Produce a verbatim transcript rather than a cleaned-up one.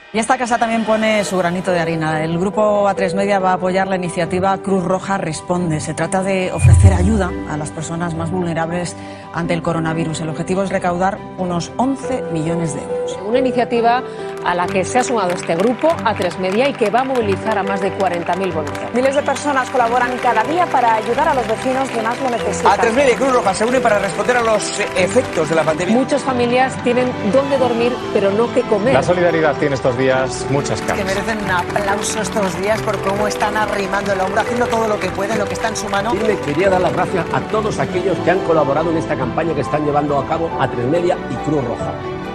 Y esta casa también pone su granito de harina. El grupo A tres Media va a apoyar la iniciativa Cruz Roja Responde. Se trata de ofrecer ayuda a las personas más vulnerables ante el coronavirus. El objetivo es recaudar unos once millones de euros. Una iniciativa a la que se ha sumado este grupo A tres Media y que va a movilizar a más de cuarenta mil voluntarios. Miles de personas colaboran cada día para ayudar a los vecinos que más lo necesitan. A tres Media y Cruz Roja se unen para responder a los efectos de la pandemia. Muchas familias tienen dónde dormir, pero no qué comer. La solidaridad tiene estos días muchas caras. Que merecen un aplauso estos días por cómo están arrimando el hombro, haciendo todo lo que pueden, lo que está en su mano. Y le quería dar las gracias a todos aquellos que han colaborado en esta campaña que están llevando a cabo A tres Media y Cruz Roja.